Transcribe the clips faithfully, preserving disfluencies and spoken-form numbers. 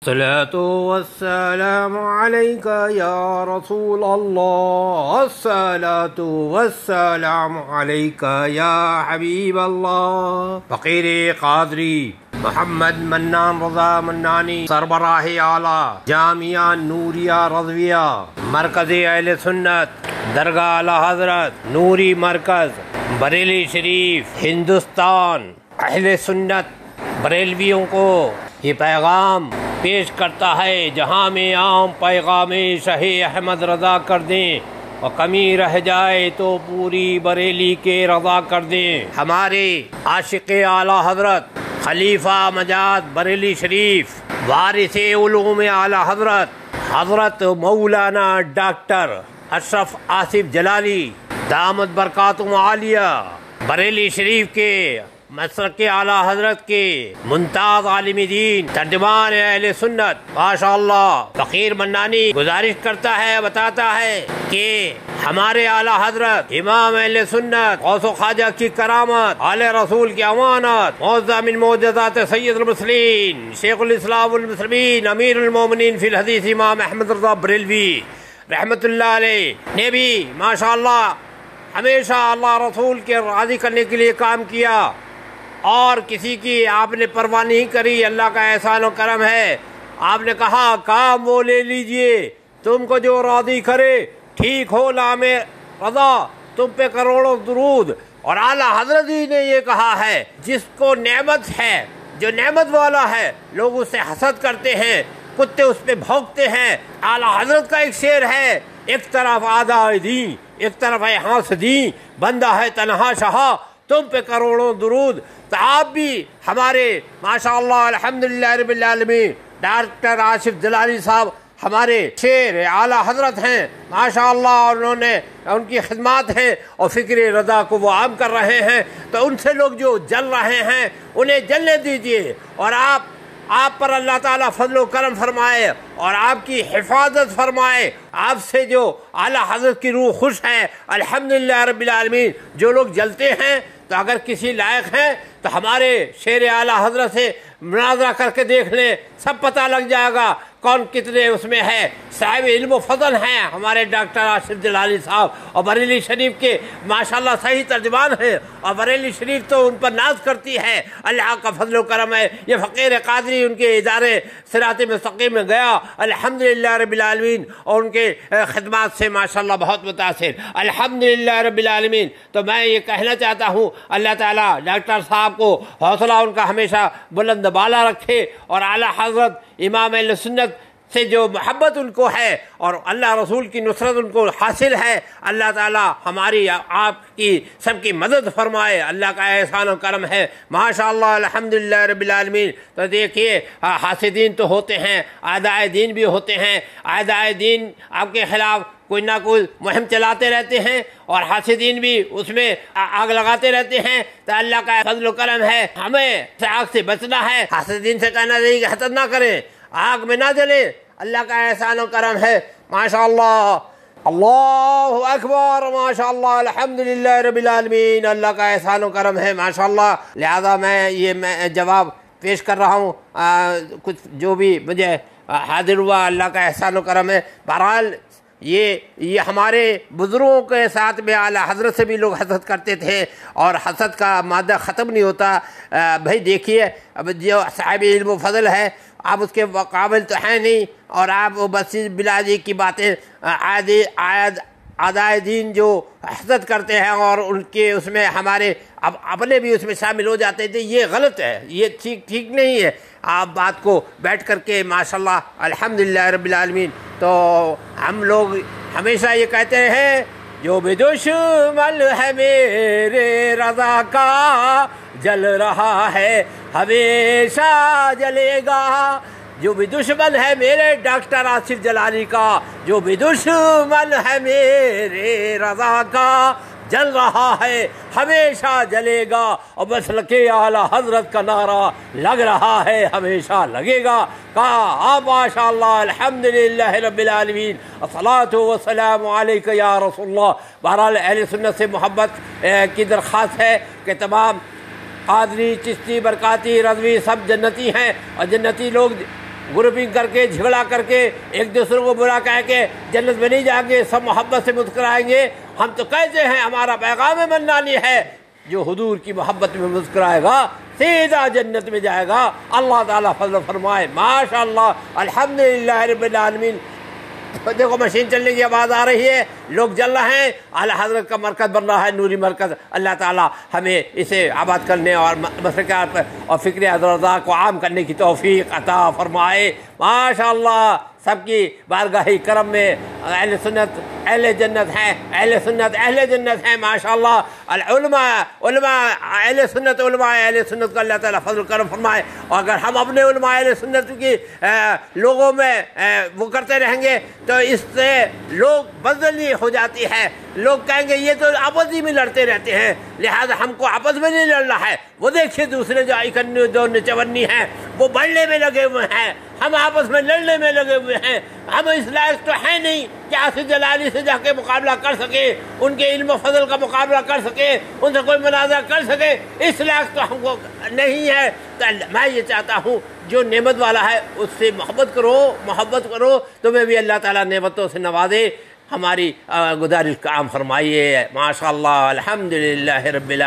अस्सलातु वस्सलामु अलैका या रसूल अल्लाह, अस्सलातु वस्सलामु अलैका या हबीब अल्लाह। फ़कीर क़ादरी मोहम्मद मन्नान रज़ा मन्नानी सरबराह आला जामिया नूरिया रज़विया मरकज़ अहले सुन्नत दरगाह आला हज़रत नूरी मरकज़ बरेली शरीफ हिंदुस्तान अहले सुन्नत बरेलवियों को ये पैगाम पेश करता है, जहाँ में आम पैगाम शहे अहमद रज़ा कर दें और कमी रह जाए तो पूरी बरेली के रज़ा कर दें। हमारे आशिक़ आला हज़रत खलीफा मजाद बरेली शरीफ वारिस उलूम आला हज़रत हज़रत मौलाना डॉक्टर अशरफ आसिफ जलाली दामद बरकातुहुम आलिया बरेली शरीफ के मसलक के आला हजरत के मुमताज आलिम दीन तर्जुमान अहले सुन्नत माशाअल्लाह फ़कीर मन्नानी गुजारिश करता है, बताता है कि हमारे आला हजरत इमाम अहले सुन्नत गौस ख्वाजा की करामत आले रसूल की अमानत मौज़ा मिन मौजज़ात सय्यदुल मुरसलीन शेखुल इस्लाम वल मुस्लिमीन अमीरुल मोमिनीन फिल हदीस इमाम अहमद रज़ा बरेलवी रहमतुल्लाह अलैह ने भी माशाअल्लाह हमेशा अल्लाह रसूल के राज़ी करने के लिए काम किया और किसी की आपने परवाह नहीं करी। अल्लाह का एहसान और करम है, आपने कहा काम वो ले लीजिए, तुमको जो राज़ी करे ठीक हो लामे रज़ा, तुम पे करोड़ों दुरूद। और आला हज़रत जी ने ये कहा है जिसको नेमत है, जो नेमत वाला है, लोग उससे हसद करते हैं, कुत्ते उस पर भौंकते हैं। आला हज़रत का एक शेर है, एक तरफ आदाए दी एक तरफ है हांस दी, बंदा है तन्हा शाह तुम पे करोड़ों दुरूद। तो आप भी हमारे माशाअल्लाह अल्हम्दुलिल्लाह रब्बिल आलमीन डॉक्टर आसिफ जलाली साहब हमारे शेर आला हजरत हैं माशाअल्लाह, उन्होंने उनकी खिदमत है और फ़िक्र रज़ा को वो आम कर रहे हैं। तो उनसे लोग जो जल रहे हैं उन्हें जलने दीजिए और आप आप पर अल्लाह ताला फजल व करम फरमाए और आपकी हिफाजत फरमाए। आपसे जो आला हज़रत की रूह खुश है अल्हम्दुलिल्लाह रब्बिल आलमीन। जो लोग जलते हैं तो अगर किसी लायक हैं तो हमारे शेर आला हज़रत से मुनाज़रा करके देख लें, सब पता लग जाएगा कौन कितने उसमें है। साहिब इल्म व फज़ल हैं हमारे डॉक्टर आसिफ जलाली साहब और बरेली शरीफ के माशाअल्लाह सही तर्जुमान हैं और बरेली शरीफ तो उन पर नाज करती है। अल्लाह का फजल व करम है। ये फ़कीर क़ादरी उनके इदारे सिराते मुस्तक़ीम में गया अल्हम्दुलिल्लाह रब्बिल आलमीन और उनके खिदमत से माशाअल्लाह बहुत मुतासिर अल्हम्दुलिल्लाह रब्बिल आलमीन। तो मैं ये कहना चाहता हूँ अल्लाह ताला डॉक्टर साहब को हौसला उनका हमेशा बुलंद बाला रखे और आला हज़रत इमाम अहले सुन्नत से जो मोहब्बत उनको है और अल्लाह रसूल की नुसरत उनको हासिल है, अल्लाह ताला हमारी आपकी सबकी मदद फरमाए। अल्लाह का एहसान और करम है माशाअल्लाह अल्हम्दुलिल्लाह रब्बिल आलमीन। तो देखिए हासिदीन तो होते हैं, आदाए दीन भी होते हैं। आदाए दीन आपके खिलाफ कोई ना कोई मुहिम चलाते रहते हैं और हासिदीन भी उसमें आग लगाते रहते हैं। तो अल्लाह का फजल करम है, हमें आग से बचना है। हासिदीन से कहना चाहिए कि हसद ना करें, आग में ना जले। अल्लाह का एहसान और करम है माशाअल्लाह अल्लाहु अकबर माशाअल्लाह अल्हम्दुलिल्लाह रब्बिल आलमीन। अल्लाह का एहसान और करम है माशाअल्लाह। लिहाजा मैं ये मैं जवाब पेश कर रहा हूँ कुछ जो भी मुझे हाजिर हुआ। अल्लाह का एहसान और करम है। बहरहाल ये ये हमारे बुज़ुर्गों के साथ में आला हज़रत से भी लोग हसद करते थे और हसद का मादा ख़त्म नहीं होता। भाई देखिए अब जो साहिब इल्म व फज़ल है आप उसके काबिल तो हैं नहीं और आप वो बसी बिलाजी की बातें आदि आयद आदाए दीन जो हसद करते हैं और उनके उसमें हमारे अब अपने भी उसमें शामिल हो जाते थे, ये गलत है, ये ठीक ठीक नहीं है। आप बात को बैठ करके माशाअल्लाह अल्हम्दुलिल्लाह रब्बिल आलमीन। तो हम लोग हमेशा ये कहते हैं जो भी दुश्मन है मेरे रज़ा का जल रहा है हमेशा जलेगा। जो भी दुश्मन है मेरे डॉक्टर आसिफ जलाली का, जो भी दुश्मन है मेरे रज़ा का जल रहा है हमेशा जलेगा। और मसलके आला हज़रत का नारा लग रहा है हमेशा लगेगा। कहा आप माशाअल्लाह अल्हम्दुलिल्लाह रब्बिल आलमीन अस्सलातु वस्सलामु अलैका या रसूलल्लाह। बहरहाल अहले सुन्नत से मोहब्बत की दरख्वास्त है कि तमाम कादरी चिश्ती बरकाती रज़वी सब जन्नती हैं और जन्नती लोग ग्रुपिंग करके झगड़ा करके एक दूसरे को बुरा कह के जन्नत में नहीं जाएंगे, सब मोहब्बत से मुस्कुराएंगे। हम तो कहते हैं हमारा पैगाम मन्नानी है, जो हुजूर की मोहब्बत में मुस्कुराएगा सीधा जन्नत में जाएगा। अल्लाह ताला फज़ल फरमाए। माशाअल्लाह, अल्हम्दुलिल्लाह रब्बिल आलमीन। देखो मशीन चलने की आवाज़ आ रही है, लोग जल रहे हैं, आला हज़रत का मरकज़ बन रहा है, नूरी मरकज़। अल्लाह ताला हमें इसे आबाद करने और मसलकार और फ़िक्र अज़रदा को आम करने की तौफ़ीक़ अता फरमाए। माशाअल्लाह, सबकी बारगाही करम में अहले सुन्नत अहले जन्नत हैं, अहले सुन्नत अहले जन्नत हैं। माशाअल्लाह, अल उलमा उलमा अहले सुन्नत उलमा अहले सुन्नत को अल्लाह ताला फज़ल करम फरमाए। और अगर हम अपने उलमा अहले सुन्नत की आ, लोगों में आ, वो करते रहेंगे तो इससे लोग बदली हो जाती है। लोग कहेंगे ये तो आपस ही में लड़ते रहते हैं, लिहाजा हमको आपस में नहीं लड़ना है। वो देखिए दूसरे जो इकन्नी दो निचवन्नी हैं वो बढ़ने में लगे हुए हैं, हम आपस में लड़ने में लगे हुए हैं। हम इस लायक तो है नहीं कि आसिफ जलाली से जाके मुकाबला कर सके, उनके इल्म फजल का मुकाबला कर सके, उनसे कोई मुनाज़ा कर सके, इस लायक तो हमको नहीं है। तो मैं ये चाहता हूँ जो नेमत वाला है उससे मोहब्बत करो, मोहब्बत करो, तुम्हें भी अल्लाह ताला नेमतों से नवाजे। हमारी गुजारिश का आम फरमाइए। माशाअल्लाह, अल्हम्दुलिल्लाह रब्बिल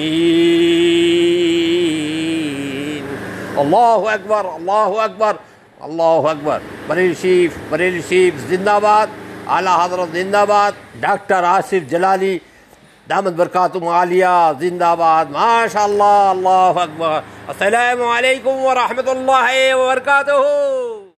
आलमीन। अल्लाहु अकबर, अल्लाहु अकबर, अल्लाहु अकबर। बरेली शरीफ, बरेली शरीफ जिंदाबाद, आला हज़रत जिंदाबाद, डॉक्टर आसिफ जलाली दामत बरकातुहु आलिया जिंदाबाद। माशाअल्लाह, अल्लाहु अकबर। अस्सलामु अलैकुम व रहमतुल्लाहि व बरकातुहू।